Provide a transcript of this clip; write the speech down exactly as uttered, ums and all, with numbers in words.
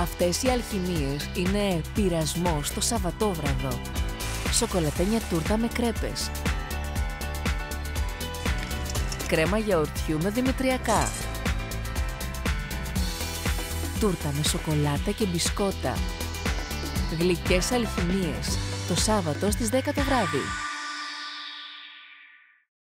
Αυτές οι αλχημίες είναι πειρασμός το Σαββατόβραδο. Σοκολατένια τούρτα με κρέπες. Κρέμα γιαουρτιού με δημητριακά. Τούρτα με σοκολάτα και μπισκότα. Γλυκές αλχημίες το Σάββατο στις δέκα το βράδυ.